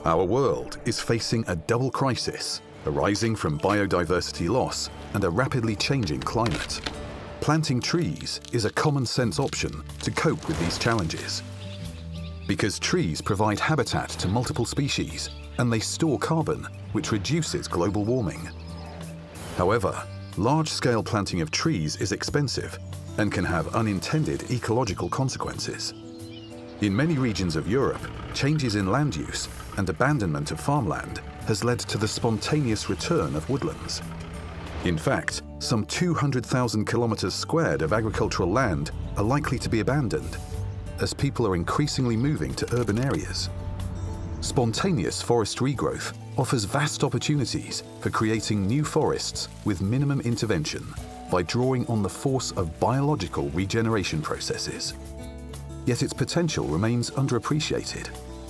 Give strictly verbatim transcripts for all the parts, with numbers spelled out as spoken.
Our world is facing a double crisis arising from biodiversity loss and a rapidly changing climate. Planting trees is a common sense option to cope with these challenges. Because trees provide habitat to multiple species and they store carbon, which reduces global warming. However, large-scale planting of trees is expensive and can have unintended ecological consequences. In many regions of Europe, changes in land use and abandonment of farmland has led to the spontaneous return of woodlands. In fact, some two hundred thousand kilometers squared of agricultural land are likely to be abandoned as people are increasingly moving to urban areas. Spontaneous forest regrowth offers vast opportunities for creating new forests with minimum intervention by drawing on the force of biological regeneration processes. Yet its potential remains underappreciated.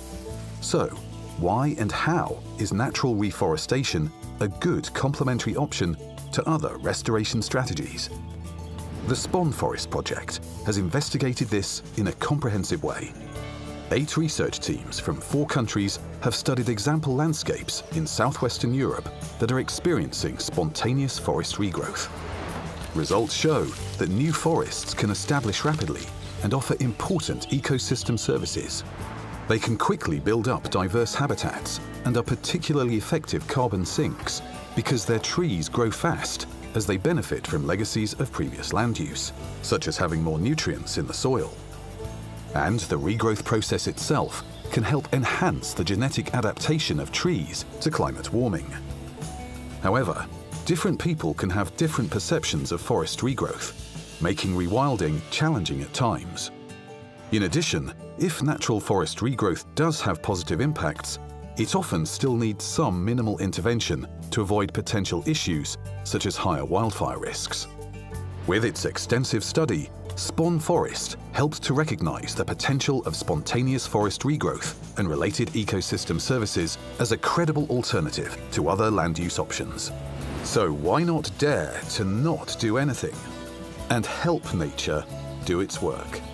So, why and how is natural reforestation a good complementary option to other restoration strategies? The Spon Forest Project has investigated this in a comprehensive way. Eight research teams from four countries have studied example landscapes in southwestern Europe that are experiencing spontaneous forest regrowth. Results show that new forests can establish rapidly and offer important ecosystem services. They can quickly build up diverse habitats and are particularly effective carbon sinks because their trees grow fast as they benefit from legacies of previous land use, such as having more nutrients in the soil. And the regrowth process itself can help enhance the genetic adaptation of trees to climate warming. However, different people can have different perceptions of forest regrowth, making rewilding challenging at times. In addition, if natural forest regrowth does have positive impacts, it often still needs some minimal intervention to avoid potential issues such as higher wildfire risks. With its extensive study, Spon Forest helped to recognize the potential of spontaneous forest regrowth and related ecosystem services as a credible alternative to other land use options. So why not dare to not do anything and help nature do its work?